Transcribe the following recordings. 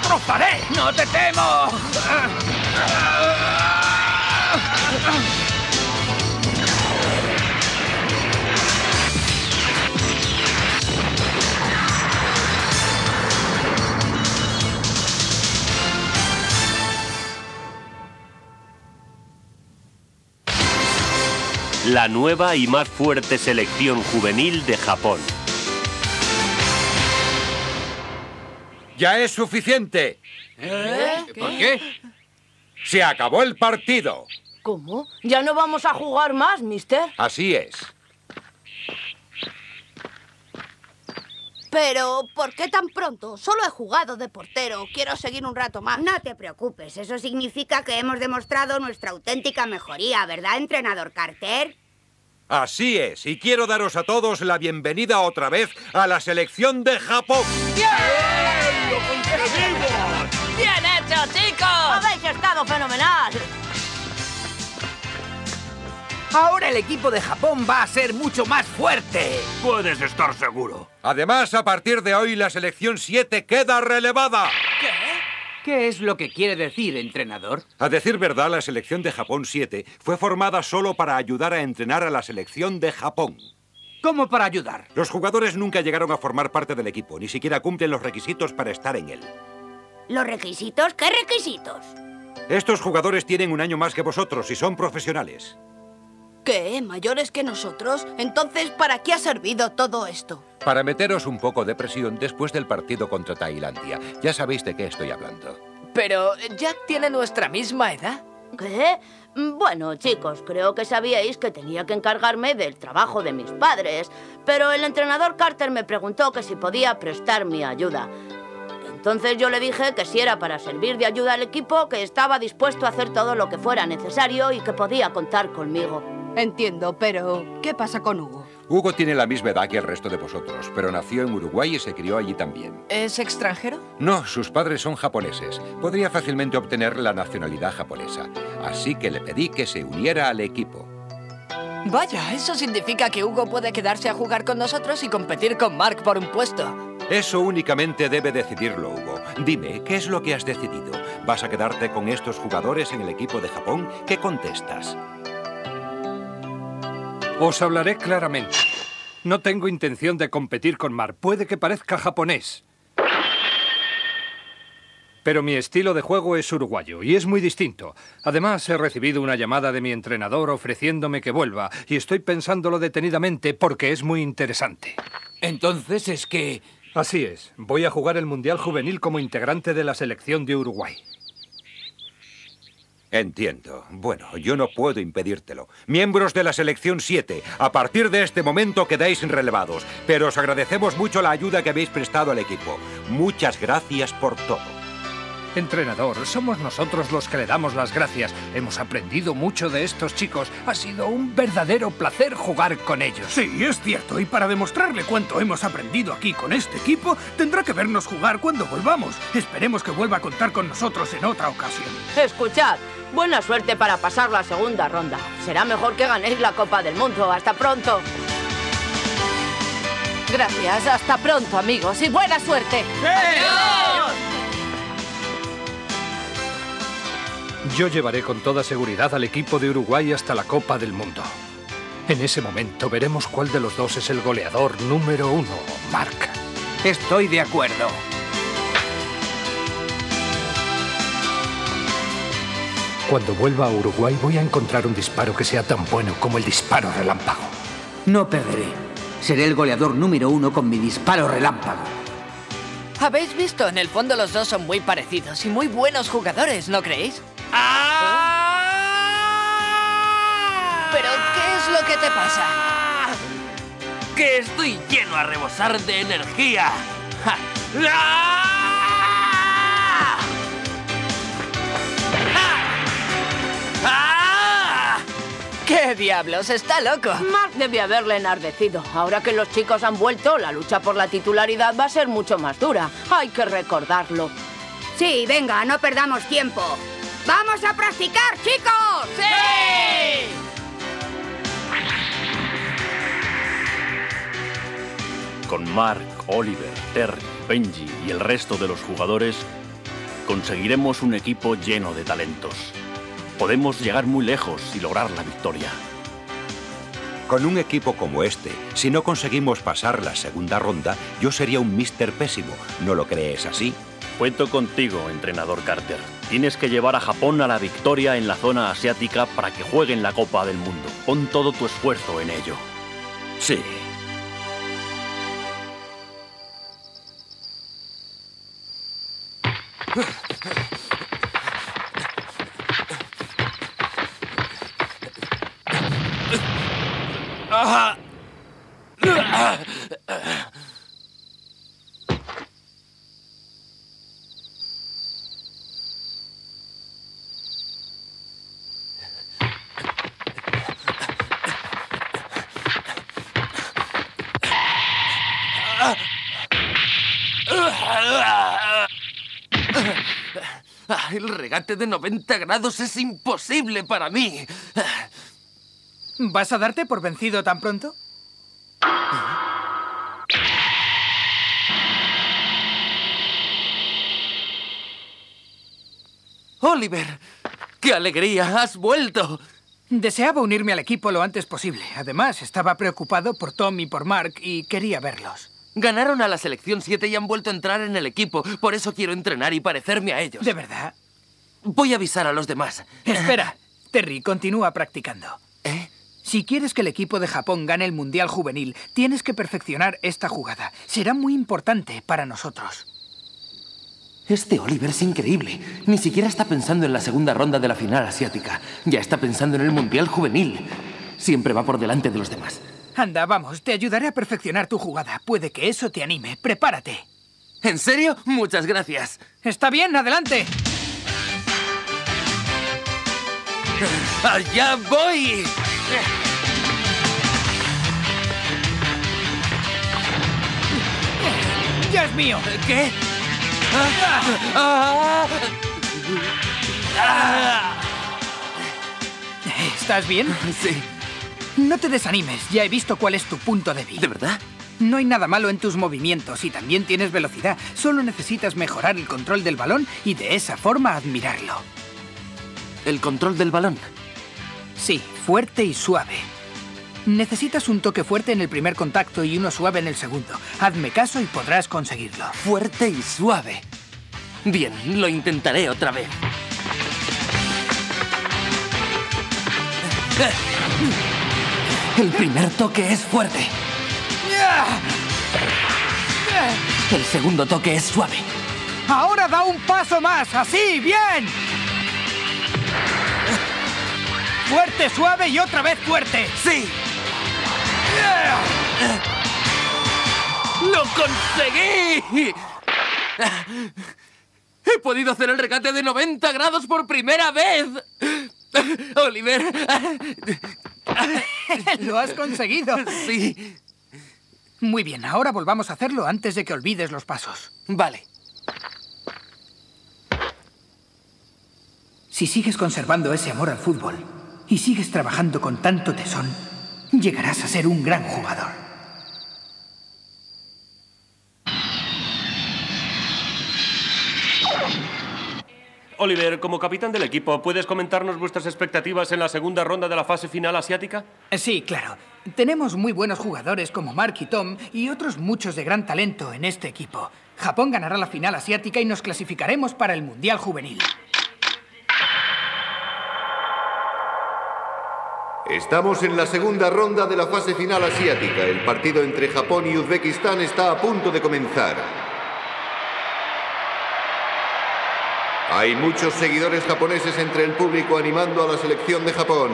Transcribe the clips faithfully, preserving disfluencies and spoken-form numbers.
destrozaré! ¡No te temo! La nueva y más fuerte selección juvenil de Japón. ¡Ya es suficiente! ¿Eh? ¿Por qué? ¡Se acabó el partido! ¿Cómo? ¿Ya no vamos a jugar más, mister? Así es. Pero, ¿por qué tan pronto? Solo he jugado de portero. Quiero seguir un rato más. No te preocupes. Eso significa que hemos demostrado nuestra auténtica mejoría, ¿verdad, entrenador Carter? Así es. Y quiero daros a todos la bienvenida otra vez a la selección de Japón. ¡Bien! ¡Lo conseguimos! ¡Bien hecho, chicos! ¡Habéis estado fenomenal! Ahora el equipo de Japón va a ser mucho más fuerte. Puedes estar seguro. Además, a partir de hoy, la selección siete queda relevada. ¿Qué? ¿Qué es lo que quiere decir, entrenador? A decir verdad, la selección de Japón siete fue formada solo para ayudar a entrenar a la selección de Japón. ¿Cómo para ayudar? Los jugadores nunca llegaron a formar parte del equipo, ni siquiera cumplen los requisitos para estar en él. ¿Los requisitos? ¿Qué requisitos? Estos jugadores tienen un año más que vosotros y son profesionales. ¿Qué? ¿Mayores que nosotros? Entonces, ¿para qué ha servido todo esto? Para meteros un poco de presión después del partido contra Tailandia. Ya sabéis de qué estoy hablando. Pero, ¿Jack tiene nuestra misma edad? ¿Qué? Bueno, chicos, creo que sabíais que tenía que encargarme del trabajo de mis padres, pero el entrenador Carter me preguntó que si podía prestar mi ayuda. Entonces yo le dije que si era para servir de ayuda al equipo, que estaba dispuesto a hacer todo lo que fuera necesario y que podía contar conmigo. Entiendo, pero ¿qué pasa con Hugo? Hugo tiene la misma edad que el resto de vosotros, pero nació en Uruguay y se crió allí también. ¿Es extranjero? No, sus padres son japoneses. Podría fácilmente obtener la nacionalidad japonesa. Así que le pedí que se uniera al equipo. Vaya, eso significa que Hugo puede quedarse a jugar con nosotros y competir con Mark por un puesto. Eso únicamente debe decidirlo, Hugo. Dime, ¿qué es lo que has decidido? ¿Vas a quedarte con estos jugadores en el equipo de Japón? ¿Qué contestas? Os hablaré claramente. No tengo intención de competir con Mark. Puede que parezca japonés, pero mi estilo de juego es uruguayo y es muy distinto. Además, he recibido una llamada de mi entrenador ofreciéndome que vuelva y estoy pensándolo detenidamente porque es muy interesante. Entonces es que... Así es. Voy a jugar el Mundial Juvenil como integrante de la selección de Uruguay. Entiendo. Bueno, yo no puedo impedírtelo. Miembros de la selección siete, a partir de este momento quedáis relevados, pero os agradecemos mucho la ayuda que habéis prestado al equipo. Muchas gracias por todo. Entrenador, somos nosotros los que le damos las gracias. Hemos aprendido mucho de estos chicos. Ha sido un verdadero placer jugar con ellos. Sí, es cierto. Y para demostrarle cuánto hemos aprendido aquí con este equipo, tendrá que vernos jugar cuando volvamos. Esperemos que vuelva a contar con nosotros en otra ocasión. Escuchad, buena suerte para pasar la segunda ronda. Será mejor que ganéis la Copa del Mundo. ¡Hasta pronto! Gracias, hasta pronto, amigos, y buena suerte. ¡Sí! ¡Adiós! Yo llevaré con toda seguridad al equipo de Uruguay hasta la Copa del Mundo. En ese momento veremos cuál de los dos es el goleador número uno, Mark. Estoy de acuerdo. Cuando vuelva a Uruguay voy a encontrar un disparo que sea tan bueno como el disparo relámpago. No perderé. Seré el goleador número uno con mi disparo relámpago. ¿Habéis visto? En el fondo los dos son muy parecidos y muy buenos jugadores, ¿no creéis? ¡Ah! ¿Pero qué es lo que te pasa? ¡Que estoy lleno a rebosar de energía! ¡Ja! ¡Ah! ¡Ah! ¿Qué diablos? ¡Está loco! Mark debe haberle enardecido. Ahora que los chicos han vuelto, la lucha por la titularidad va a ser mucho más dura. Hay que recordarlo. Sí, venga, no perdamos tiempo. ¡Vamos a practicar, chicos! ¡Sí! Con Mark, Oliver, Terry, Benji y el resto de los jugadores, conseguiremos un equipo lleno de talentos. Podemos llegar muy lejos y lograr la victoria. Con un equipo como este, si no conseguimos pasar la segunda ronda, yo sería un míster pésimo. ¿No lo crees así? Cuento contigo, entrenador Carter. Tienes que llevar a Japón a la victoria en la zona asiática para que jueguen la Copa del Mundo. Pon todo tu esfuerzo en ello. Sí. El regate de noventa grados es imposible para mí. ¿Vas a darte por vencido tan pronto? Oliver, ¡qué alegría! ¡Has vuelto! Deseaba unirme al equipo lo antes posible. Además, estaba preocupado por Tom y por Mark y quería verlos. Ganaron a la selección siete y han vuelto a entrar en el equipo. Por eso quiero entrenar y parecerme a ellos. ¿De verdad? Voy a avisar a los demás. Espera, Terry, continúa practicando. ¿Eh? Si quieres que el equipo de Japón gane el Mundial Juvenil, tienes que perfeccionar esta jugada. Será muy importante para nosotros. Este Oliver es increíble. Ni siquiera está pensando en la segunda ronda de la final asiática. Ya está pensando en el Mundial Juvenil. Siempre va por delante de los demás. Anda, vamos, te ayudaré a perfeccionar tu jugada. Puede que eso te anime. Prepárate. ¿En serio? Muchas gracias. Está bien, adelante. ¡Allá voy! ¡Ya es mío! ¿Qué? Ah, ah, ah. ¿Estás bien? Sí. No te desanimes, ya he visto cuál es tu punto débil. ¿De verdad? No hay nada malo en tus movimientos y también tienes velocidad. Solo necesitas mejorar el control del balón y de esa forma admirarlo. ¿El control del balón? Sí, fuerte y suave. Necesitas un toque fuerte en el primer contacto y uno suave en el segundo. Hazme caso y podrás conseguirlo. Fuerte y suave. Bien, lo intentaré otra vez. El primer toque es fuerte. El segundo toque es suave. ¡Ahora da un paso más! ¡Así! ¡Bien! Fuerte, suave y otra vez fuerte. ¡Sí! ¡Lo conseguí! ¡He podido hacer el regate de noventa grados por primera vez! ¡Oliver! ¡Lo has conseguido! Sí. Muy bien, ahora volvamos a hacerlo antes de que olvides los pasos. Vale. Si sigues conservando ese amor al fútbol y sigues trabajando con tanto tesón, llegarás a ser un gran jugador. Oliver, como capitán del equipo, ¿puedes comentarnos vuestras expectativas en la segunda ronda de la fase final asiática? Sí, claro. Tenemos muy buenos jugadores como Mark y Tom y otros muchos de gran talento en este equipo. Japón ganará la final asiática y nos clasificaremos para el Mundial Juvenil. Estamos en la segunda ronda de la fase final asiática. El partido entre Japón y Uzbekistán está a punto de comenzar. Hay muchos seguidores japoneses entre el público animando a la selección de Japón.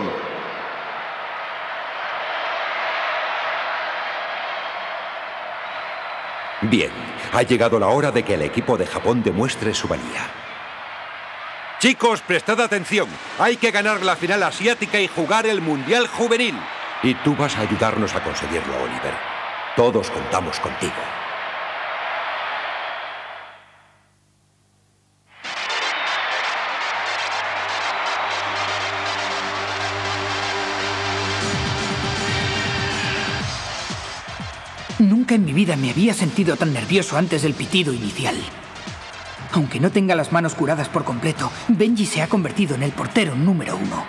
Bien, ha llegado la hora de que el equipo de Japón demuestre su valía. Chicos, prestad atención. Hay que ganar la final asiática y jugar el Mundial Juvenil. Y tú vas a ayudarnos a conseguirlo, Oliver. Todos contamos contigo. Nunca en mi vida me había sentido tan nervioso antes del pitido inicial. Aunque no tenga las manos curadas por completo, Benji se ha convertido en el portero número uno.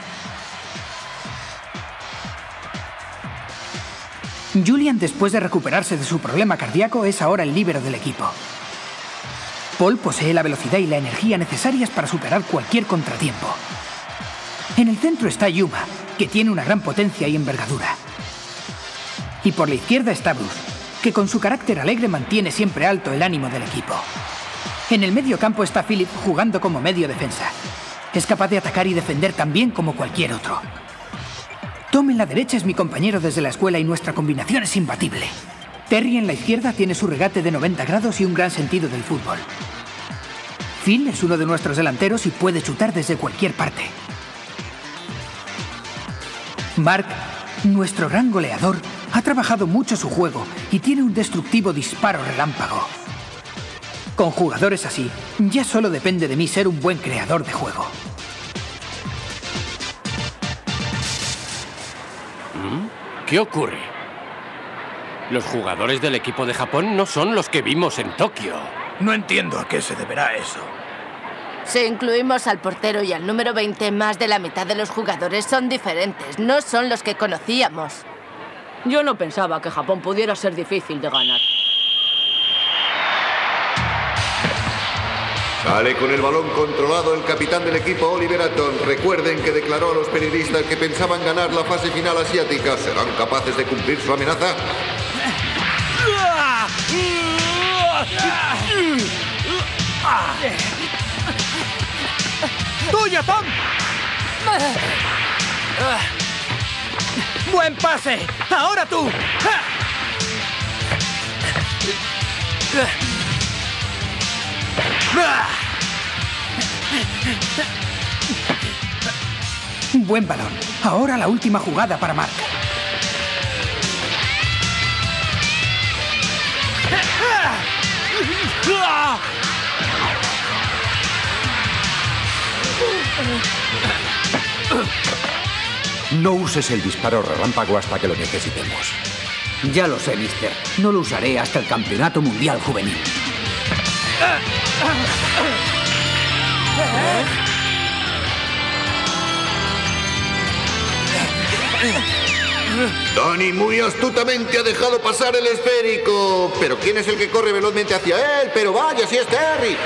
Julian, después de recuperarse de su problema cardíaco, es ahora el líbero del equipo. Paul posee la velocidad y la energía necesarias para superar cualquier contratiempo. En el centro está Yuma, que tiene una gran potencia y envergadura. Y por la izquierda está Bruce, que con su carácter alegre mantiene siempre alto el ánimo del equipo. En el medio campo está Philip jugando como medio defensa. Es capaz de atacar y defender tan bien como cualquier otro. Tom en la derecha es mi compañero desde la escuela y nuestra combinación es imbatible. Terry en la izquierda tiene su regate de noventa grados y un gran sentido del fútbol. Phil es uno de nuestros delanteros y puede chutar desde cualquier parte. Mark, nuestro gran goleador, ha trabajado mucho su juego y tiene un destructivo disparo relámpago. Con jugadores así, ya solo depende de mí ser un buen creador de juego. ¿Qué ocurre? Los jugadores del equipo de Japón no son los que vimos en Tokio. No entiendo a qué se deberá eso. Si incluimos al portero y al número veinte, más de la mitad de los jugadores son diferentes. No son los que conocíamos. Yo no pensaba que Japón pudiera ser difícil de ganar. Sale con el balón controlado el capitán del equipo, Oliver Atom. Recuerden que declaró a los periodistas que pensaban ganar la fase final asiática. ¿Serán capaces de cumplir su amenaza? ¡Tuyo, Tom! ¡Buen pase! ¡Ahora tú! Buen balón. Ahora la última jugada para Mark. No uses el disparo relámpago hasta que lo necesitemos. Ya lo sé, mister. No lo usaré hasta el Campeonato Mundial Juvenil. Danny muy astutamente ha dejado pasar el esférico. Pero ¿quién es el que corre velozmente hacia él? Pero vaya, si es Terry.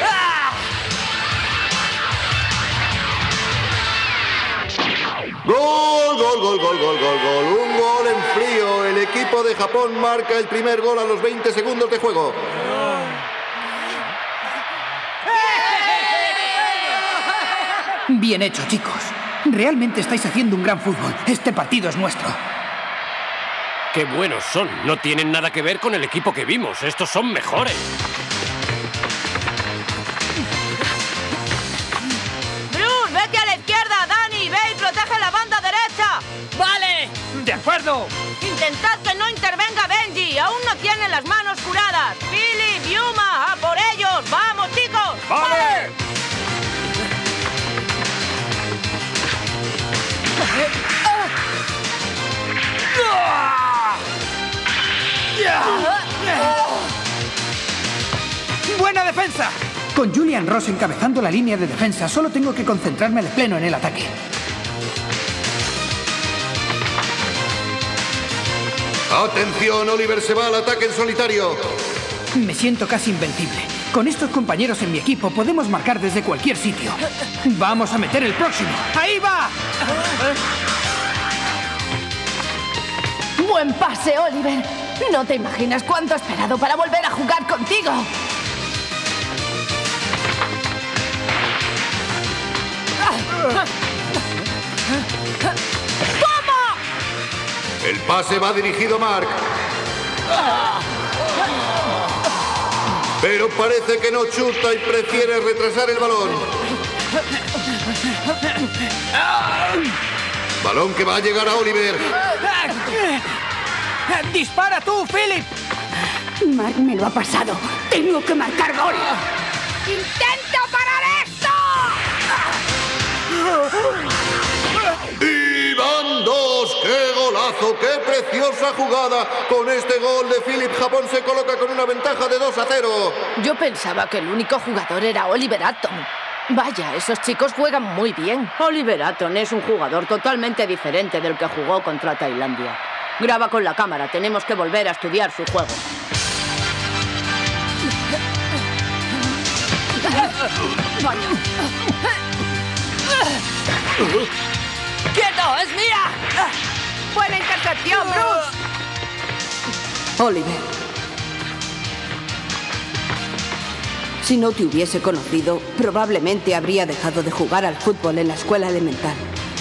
Gol, gol, gol, gol, gol, gol, gol. Un gol en frío. El equipo de Japón marca el primer gol a los veinte segundos de juego. Bien hecho, chicos. Realmente estáis haciendo un gran fútbol. Este partido es nuestro. ¡Qué buenos son! No tienen nada que ver con el equipo que vimos. Estos son mejores. Bruce, vete a la izquierda. Danny, ve y protege la banda derecha. ¡Vale! ¡De acuerdo! Intentad que no intervenga Benji. Aún no tienen las manos curadas. Philip, Yuma, a por ellos. ¡Vamos, chicos! ¡Vale! ¡Buena defensa! Con Julian Ross encabezando la línea de defensa, solo tengo que concentrarme de pleno en el ataque. ¡Atención! Oliver se va al ataque en solitario. Me siento casi invencible. Con estos compañeros en mi equipo podemos marcar desde cualquier sitio. ¡Vamos a meter el próximo! ¡Ahí va! ¡Buen pase, Oliver! No te imaginas cuánto he esperado para volver a jugar contigo. ¡Toma! El pase va dirigido a Mark. Pero parece que no chuta y prefiere retrasar el balón. Balón que va a llegar a Oliver. ¡Dispara tú, Philip! Mark me lo ha pasado. Tengo que marcar gol. ¡Intenta parar esto! ¡Y van dos! ¡Qué golazo! golazo! ¡Qué preciosa jugada! Con este gol de Philip, Japón se coloca con una ventaja de dos a cero. Yo pensaba que el único jugador era Oliver Atom. Vaya, esos chicos juegan muy bien. Oliver Atom es un jugador totalmente diferente del que jugó contra Tailandia. Graba con la cámara, tenemos que volver a estudiar su juego. Vaya. ¡Quieto! ¡Es mía! ¡Buena intercepción, Bruce! Oliver. Si no te hubiese conocido, probablemente habría dejado de jugar al fútbol en la escuela elemental.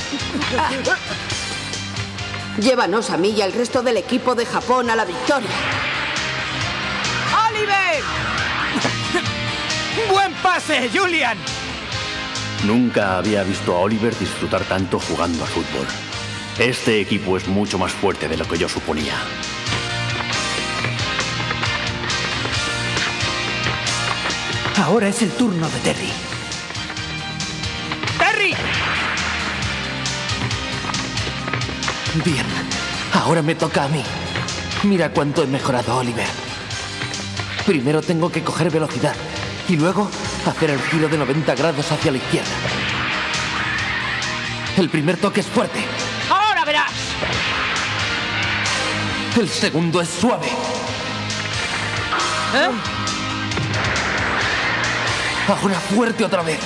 Llévanos a mí y al resto del equipo de Japón a la victoria. ¡Oliver! ¡Buen pase, Julian! Nunca había visto a Oliver disfrutar tanto jugando al fútbol. Este equipo es mucho más fuerte de lo que yo suponía. Ahora es el turno de Terry. ¡Terry! Bien, ahora me toca a mí. Mira cuánto he mejorado, Oliver. Primero tengo que coger velocidad y luego hacer el giro de noventa grados hacia la izquierda. El primer toque es fuerte. ¡Ahora verás! El segundo es suave. ¿Eh? Ahora fuerte otra vez.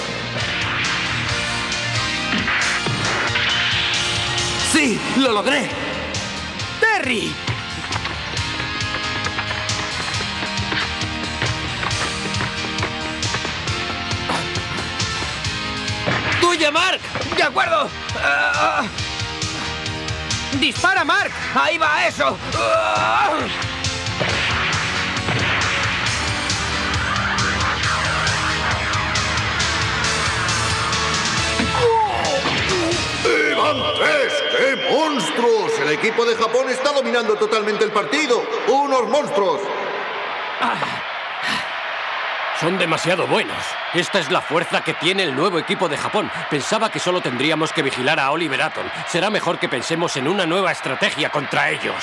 ¡Sí! ¡Lo logré! ¡Terry! ¡Tuya, Mark! ¡De acuerdo! Uh, uh. ¡Dispara, Mark! ¡Ahí va eso! Uh. ¡Gigantes! ¡Qué monstruos! El equipo de Japón está dominando totalmente el partido. ¡Unos monstruos! Son demasiado buenos. Esta es la fuerza que tiene el nuevo equipo de Japón. Pensaba que solo tendríamos que vigilar a Oliver Atom. Será mejor que pensemos en una nueva estrategia contra ellos.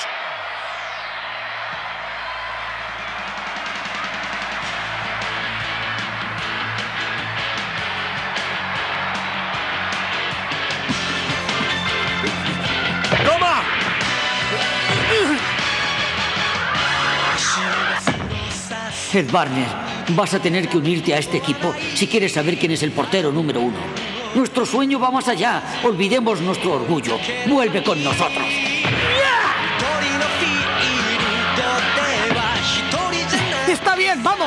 ¡Toma! Ed Barner, vas a tener que unirte a este equipo si quieres saber quién es el portero número uno. Nuestro sueño va más allá. Olvidemos nuestro orgullo. Vuelve con nosotros. ¡Está bien! ¡Vamos!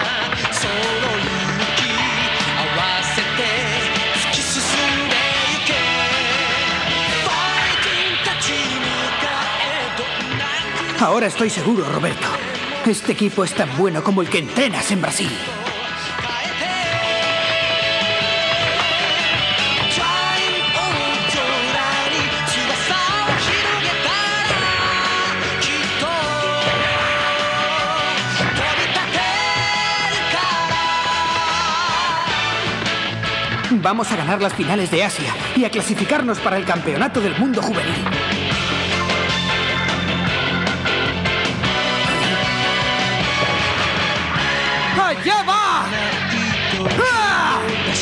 Ahora estoy seguro, Roberto. Este equipo es tan bueno como el que entrenas en Brasil. Vamos a ganar las finales de Asia y a clasificarnos para el Campeonato del Mundo Juvenil. ¡Allá va! ¡Ah! ¡Ah!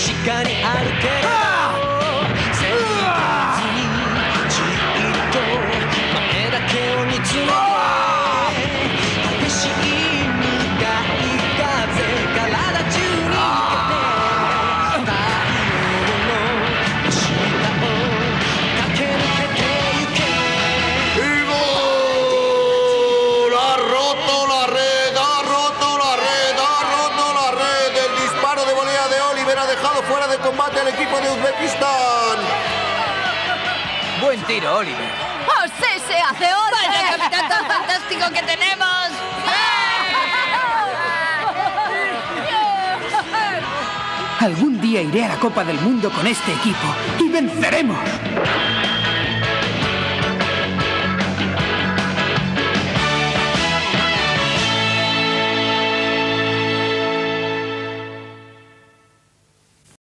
Combate al equipo de Uzbekistán. Buen tiro, Oliver. ¡Oh, sí, se hace otra! ¡Vaya capitán tan fantástico que tenemos! Algún día iré a la Copa del Mundo con este equipo y venceremos.